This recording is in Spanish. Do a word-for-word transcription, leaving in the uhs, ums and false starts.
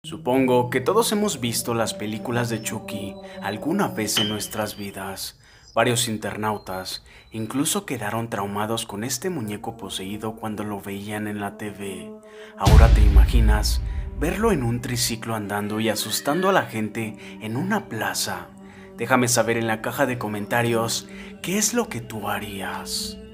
Supongo que todos hemos visto las películas de Chucky alguna vez en nuestras vidas. Varios internautas incluso quedaron traumados con este muñeco poseído cuando lo veían en la T V. Ahora te imaginas verlo en un triciclo andando y asustando a la gente en una plaza. Déjame saber en la caja de comentarios qué es lo que tú harías.